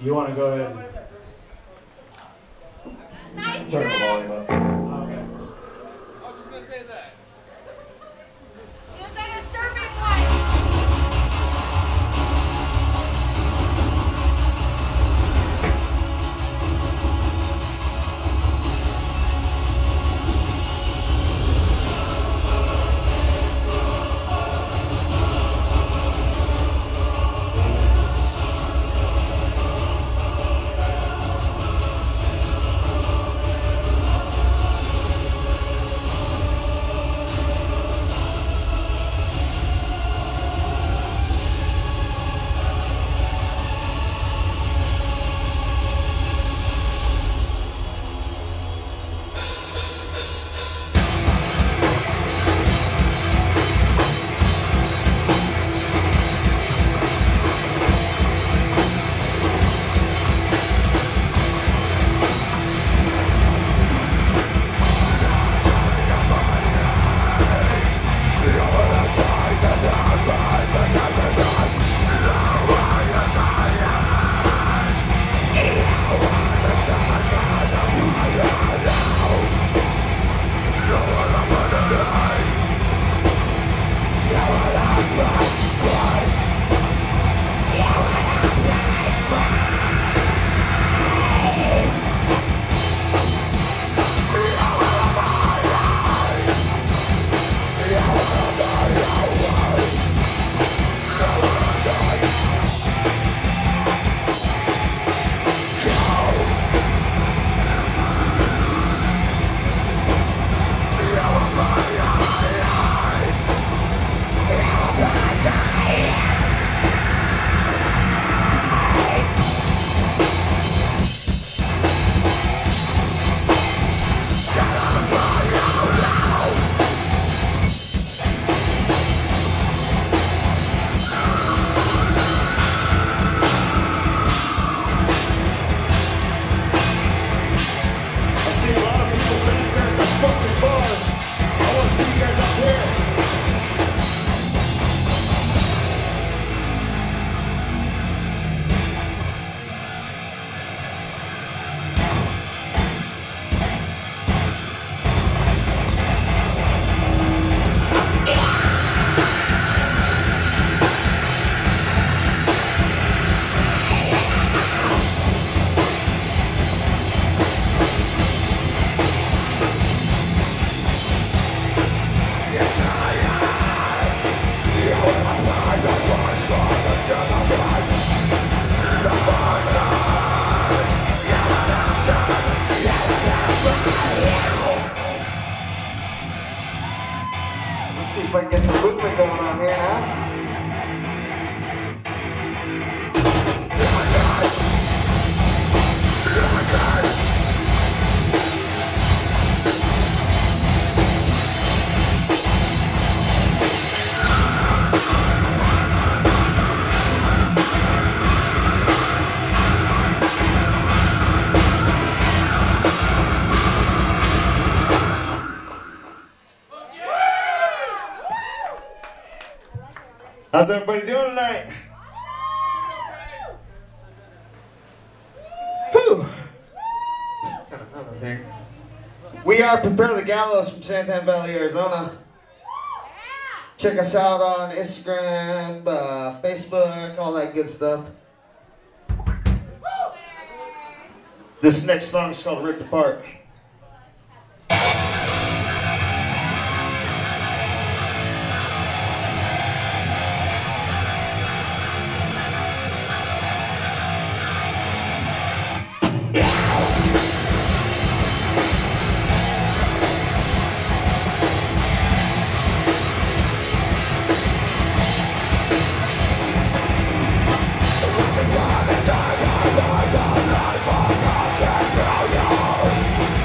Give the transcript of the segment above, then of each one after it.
You want to go ahead and turn the volume up? Okay. I was just going to say that. You got a serving one. If I can get some movement going on here now. How's everybody doing tonight? Whew. We are Prepare the Gallows from Santan Valley, Arizona. Check us out on Instagram, Facebook, all that good stuff. This next song is called Ripped Apart. Time,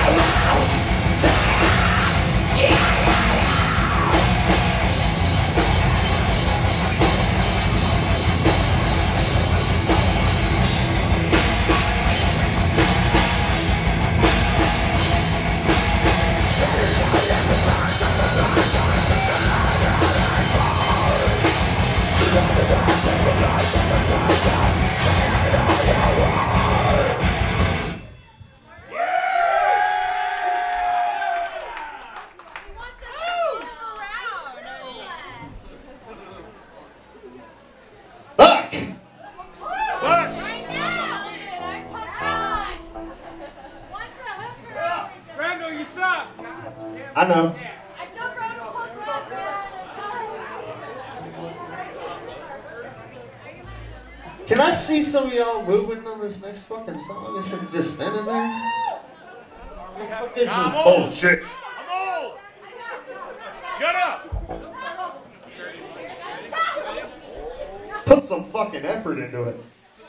I know. Can I see some of y'all moving on this next fucking song instead of just standing there? This is bullshit. I'm old. Shut up. Put some fucking effort into it.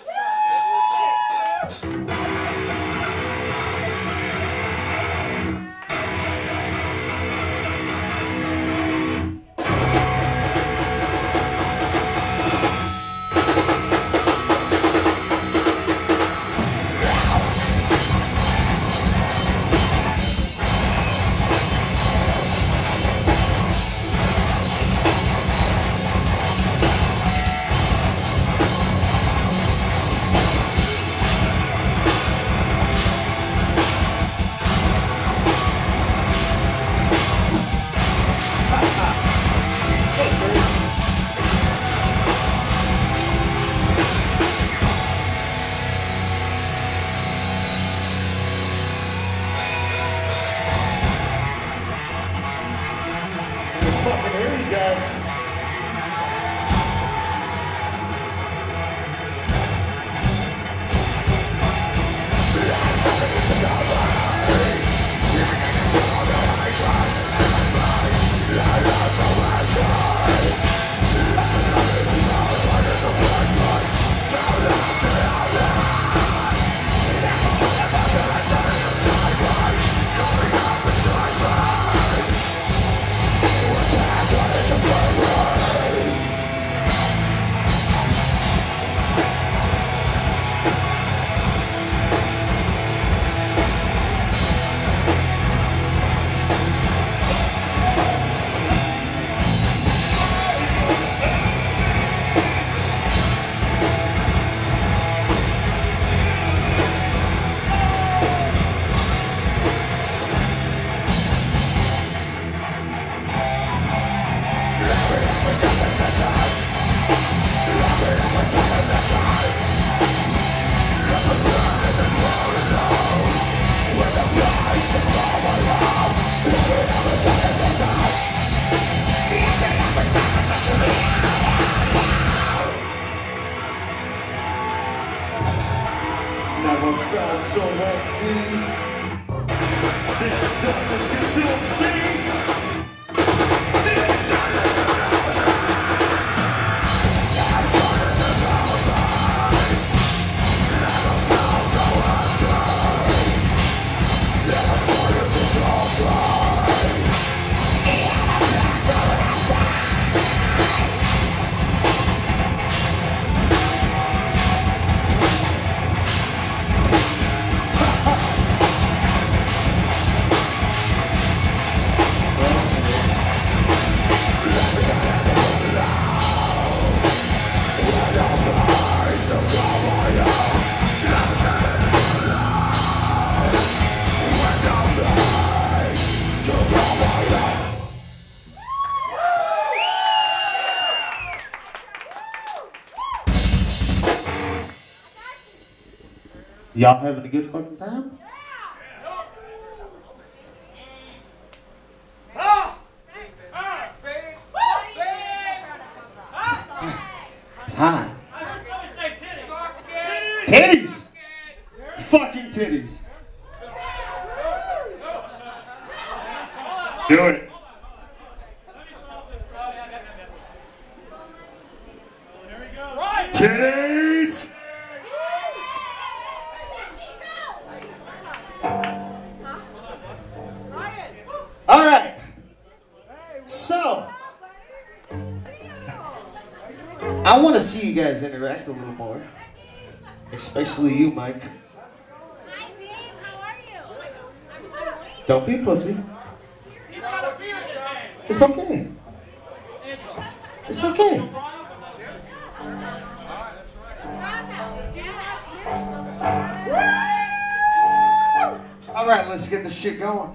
So empty. This darkness consumes me. This darkness consumes me. I'm sorry to tell me. Never know so empty. Never sorry to tell me. Never know so empty. Y'all having a good fucking time? It's high. Titties! Fucking titties. Do it. Titties! I want to see you guys interact a little more. Especially you, Mike. Hi, babe. How are you? I'm fine. Don't be a pussy. He's got a beer in his hand. It's okay. It's okay. All right, let's get this shit going.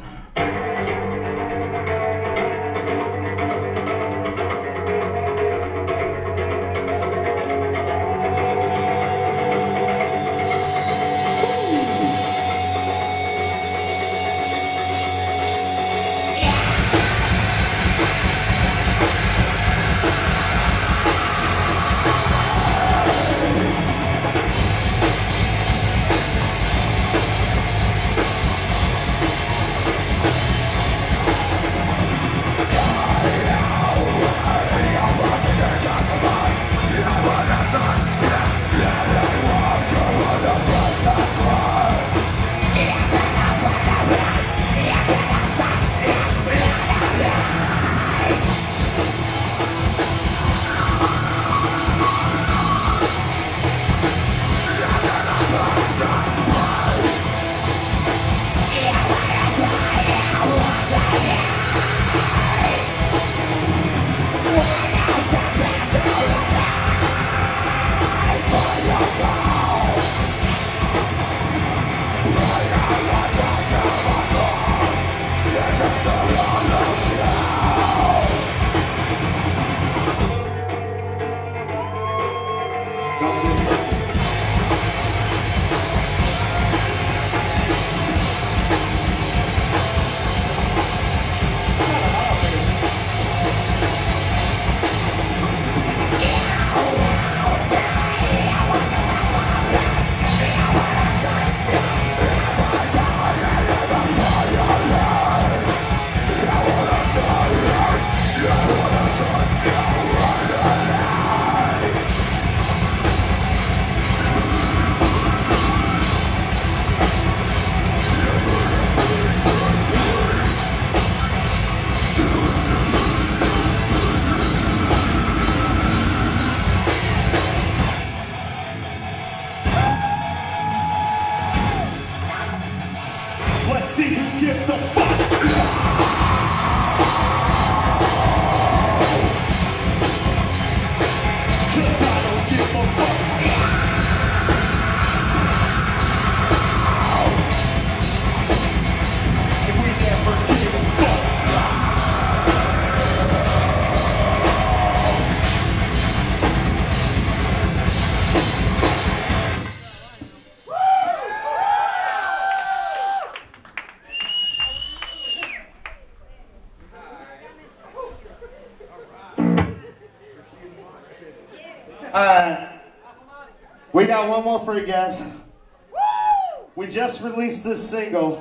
We got one more for you guys. We just released this single.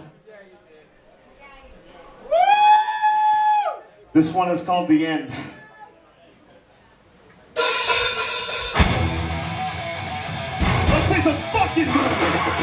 This one is called The End. Let's say some fucking movement.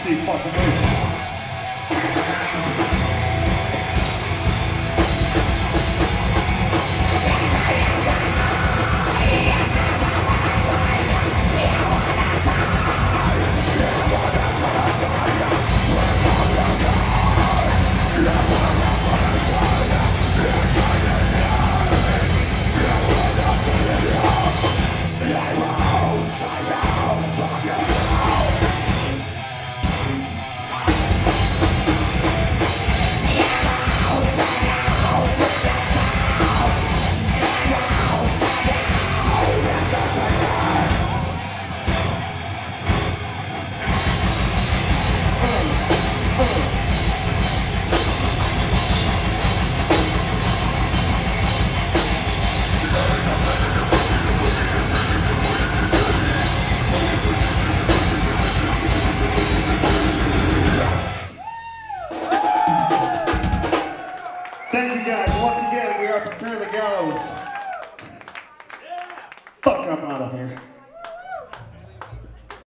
See fucking me. Thank you guys. Once again, we are Prepare the Gallows. Fuck, I'm out of here.